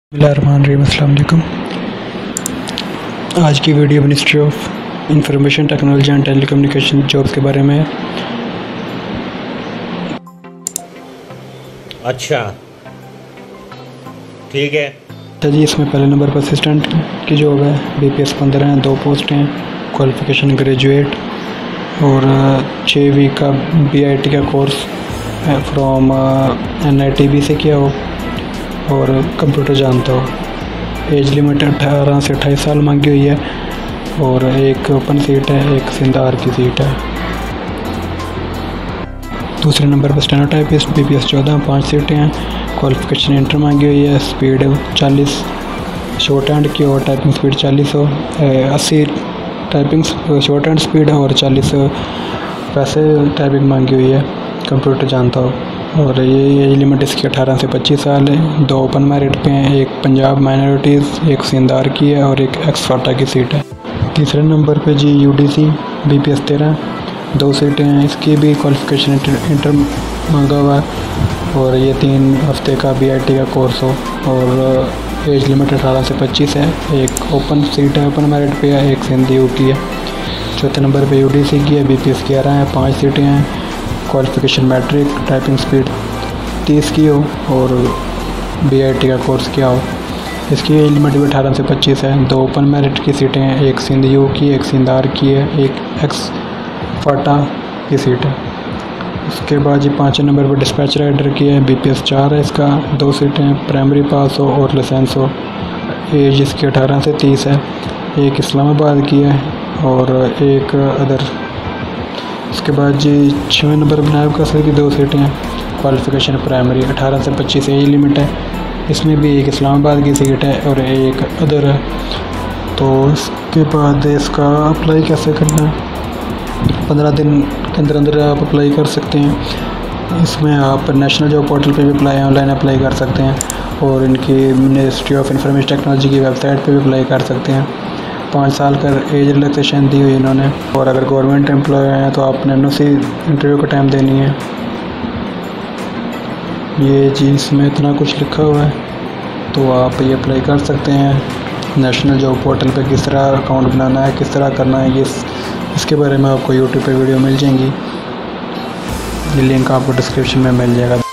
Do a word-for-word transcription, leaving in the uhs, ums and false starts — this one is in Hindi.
बिस्मिल्लाहिर्रहमानिर्रहीम। अस्सलाम वालेकुम। आज की video ministry of information technology and telecommunication jobs के बारे में है। अच्छा, ठीक है। अच्छा जी, इसमें पहले नंबर पर असिस्टेंट की जॉब है। बी पी एस पंद्रह हैं, दो पोस्ट हैं। क्वालिफिकेशन ग्रेजुएट और छः वीक का बी आई टी का course from N I T B से किया हो और कंप्यूटर जानता हो। एज लिमिट अठारह से अट्ठाईस साल मांगी हुई है और एक ओपन सीट है, एक सिंधार की सीट है। दूसरे नंबर पर स्टेनोटाइपिस्ट बी पी एस चौदह, पाँच सीटें हैं। क्वालिफिकेशन इंटर मांगी हुई है। स्पीड चालीस शॉर्ट हैंड की और टाइपिंग स्पीड चालीस हो, अस्सी टाइपिंग शॉर्ट हैंड स्पीड है और चालीस पैसे टाइपिंग मांगी हुई है। कंप्यूटर जानता हो और ये एज लिमिट इसकी अठारह से पच्चीस साल है। दो ओपन मेरिट पे हैं, एक पंजाब माइनॉरिटीज़, एक सिंधार की है और एक एक्सफाटा की सीट है। तीसरे नंबर पे G U D C B P S तेरह, दो सीटें हैं। इसकी भी क्वालिफिकेशन इंटर, इंटर मांगा हुआ है और ये तीन हफ्ते का बी आई टी का कोर्स हो और एज लिमिट अठारह से पच्चीस है। एक ओपन सीट है, ओपन मेरिट पे है, एक सिंध यू की है। चौथे नंबर पे यू डी सी की है, बी पी एस ग्यारह है, पाँच सीटें हैं। क्वालिफिकेशन मैट्रिक, टाइपिंग स्पीड तीस की हो और बी आई टी का कोर्स किया हो। इसकी एज लिमिट भी अठारह से पच्चीस है। दो ओपन मेरिट की सीटें हैं, एक सिंध यू की, एक सिंधार की है, एक एक्स फाटा की सीट है। उसके बाद जी पाँचवें नंबर पर डिस्पैच राइडर की है, बी पी एस चार है इसका, दो सीटें हैं। प्राइमरी पास हो और लाइसेंस हो। एज इसकी अठारह से तीस है। एक इस्लामाबाद की है और एक अदर। उसके बाद जी छवें नंबर पर नायब कासर की दो सीटें हैं। क्वालिफिकेशन प्राइमरी अठारह से पच्चीस एज लिमिट है। इसमें भी एक इस्लामाबाद की सीट है और एक अदर है। तो इसके बाद इसका अप्लाई कैसे करना है? पंद्रह दिन के अंदर अंदर आप अप्लाई कर सकते हैं। इसमें आप नेशनल जॉब पोर्टल पे भी अप्लाई ऑनलाइन अप्लाई कर सकते हैं और इनकी मिनिस्ट्री ऑफ इंफॉर्मेशन टेक्नोलॉजी की वेबसाइट पे भी अप्लाई कर सकते हैं। पाँच साल का एज रिलैक्सेशन दी हुई इन्होंने और अगर गवर्नमेंट एम्प्लॉय हैं तो आपने उसी इंटरव्यू का टाइम देनी है। ये चीज़ में इतना कुछ लिखा हुआ है तो आप ये अप्लाई कर सकते हैं। नेशनल जॉब पोर्टल पे किस तरह अकाउंट बनाना है, किस तरह करना है, ये इसके बारे में आपको यूट्यूब पे वीडियो मिल जाएंगी। ये लिंक आपको डिस्क्रिप्शन में मिल जाएगा।